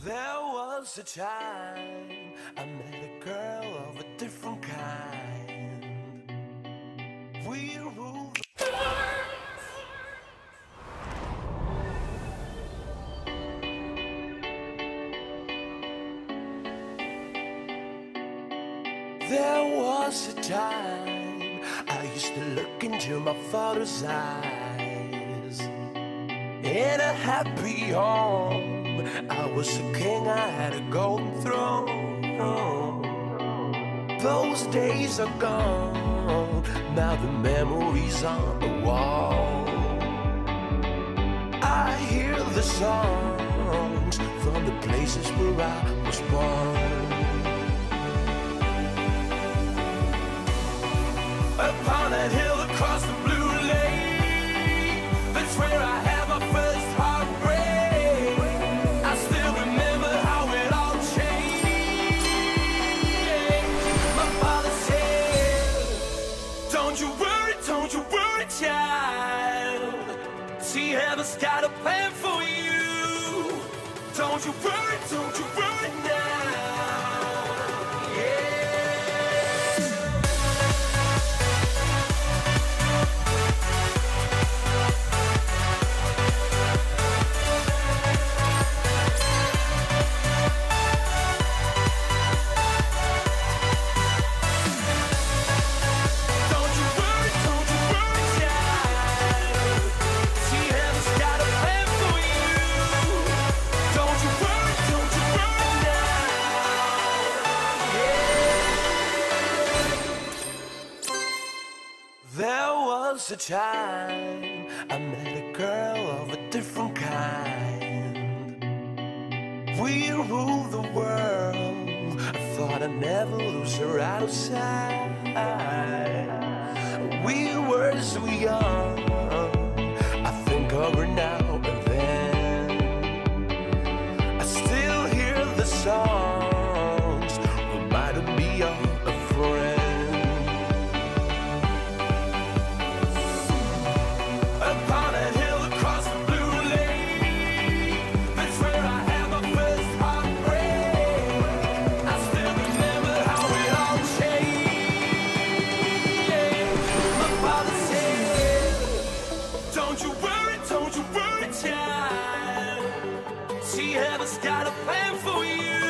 There was a time I met a girl of a different kind. We ruled the There was a time I used to look into my father's eyes. In a happy home, I was a king, I had a golden throne. Those days are gone, now the memories on the wall. I hear the songs from the places where I was born. Upon that hill across the blue lake, that's where I had my first heartbreak. I still remember how it all changed. My father said, don't you worry, child. See, heaven's got a plan for you. Don't you worry now. There was a time I met a girl of a different kind. We ruled the world, I thought I'd never lose her out of sight. We were so young, I think of her now and then. I still hear the songs, reminding me of a friend. Don't you worry, child. See, heaven's got a plan for you.